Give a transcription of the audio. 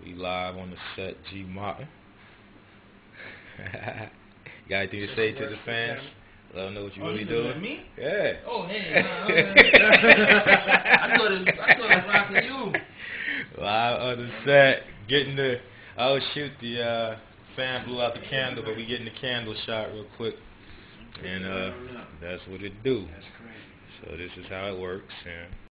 We live on the set, g.martin. Got anything to say to the fans? Let them know what you really doing. Me? Yeah. Oh, hey. I thought it was rocking you. Live on the set, getting the. Oh shoot, the fan blew out the candle, but we getting the candle shot real quick, and that's what it do. That's crazy. So this is how it works. And